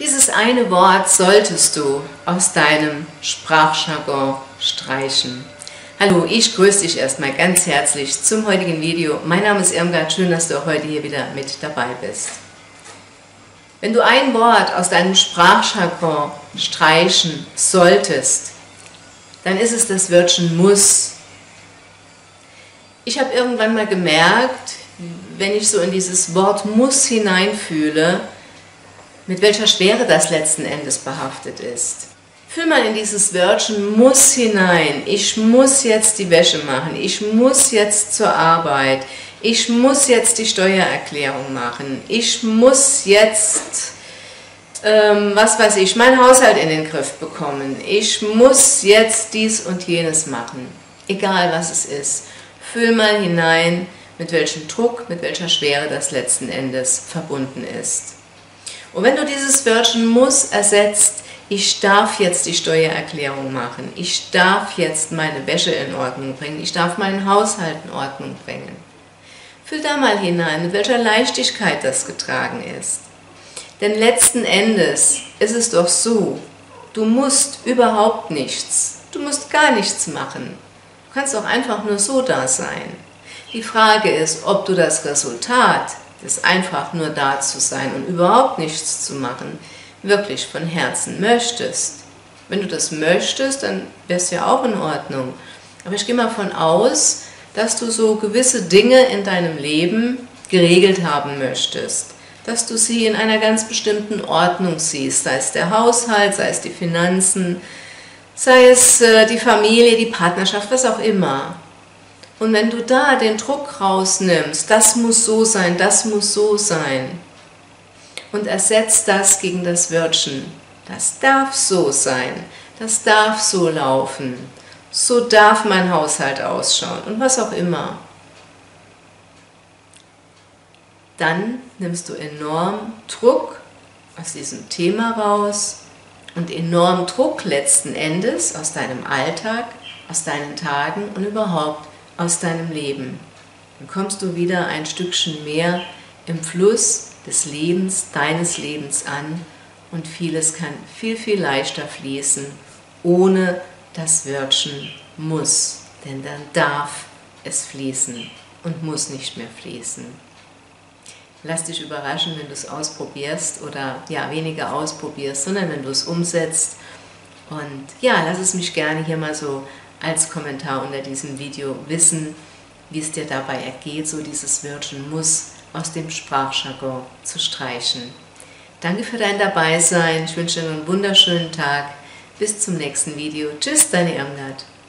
Dieses eine Wort solltest du aus deinem Sprachjargon streichen. Hallo, ich grüße dich erstmal ganz herzlich zum heutigen Video. Mein Name ist Irmgard, schön, dass du auch heute hier wieder mit dabei bist. Wenn du ein Wort aus deinem Sprachjargon streichen solltest, dann ist es das Wörtchen muss. Ich habe irgendwann mal gemerkt, wenn ich so in dieses Wort muss hineinfühle, mit welcher Schwere das letzten Endes behaftet ist. Fühl mal in dieses Wörtchen muss hinein. Ich muss jetzt die Wäsche machen, ich muss jetzt zur Arbeit, ich muss jetzt die Steuererklärung machen, ich muss jetzt, was weiß ich, meinen Haushalt in den Griff bekommen, ich muss jetzt dies und jenes machen. Egal was es ist, fühl mal hinein, mit welchem Druck, mit welcher Schwere das letzten Endes verbunden ist. Und wenn du dieses Wörtchen muss ersetzt, ich darf jetzt die Steuererklärung machen, ich darf jetzt meine Wäsche in Ordnung bringen, ich darf meinen Haushalt in Ordnung bringen. Fühl da mal hinein, mit welcher Leichtigkeit das getragen ist. Denn letzten Endes ist es doch so, du musst überhaupt nichts, du musst gar nichts machen. Du kannst auch einfach nur so da sein. Die Frage ist, ob du das Resultat, das einfach nur da zu sein und überhaupt nichts zu machen, wirklich von Herzen möchtest. Wenn du das möchtest, dann wäre es ja auch in Ordnung. Aber ich gehe mal davon aus, dass du so gewisse Dinge in deinem Leben geregelt haben möchtest. Dass du sie in einer ganz bestimmten Ordnung siehst, sei es der Haushalt, sei es die Finanzen, sei es die Familie, die Partnerschaft, was auch immer. Und wenn du da den Druck rausnimmst, das muss so sein, das muss so sein, und ersetzt das gegen das Wörtchen, das darf so sein, das darf so laufen, so darf mein Haushalt ausschauen und was auch immer, dann nimmst du enorm Druck aus diesem Thema raus und enorm Druck letzten Endes aus deinem Alltag, aus deinen Tagen und überhaupt aus deinem Leben. Dann kommst du wieder ein Stückchen mehr im Fluss des Lebens, deines Lebens an und vieles kann viel, viel leichter fließen, ohne das Wörtchen muss. Denn dann darf es fließen und muss nicht mehr fließen. Lass dich überraschen, wenn du es ausprobierst oder ja, weniger ausprobierst, sondern wenn du es umsetzt. Und ja, lass es mich gerne hier mal so als Kommentar unter diesem Video wissen, wie es dir dabei ergeht, so dieses Wörtchen muss aus dem Sprachjargon zu streichen. Danke für dein Dabeisein, ich wünsche dir einen wunderschönen Tag, bis zum nächsten Video. Tschüss, deine Irmgard.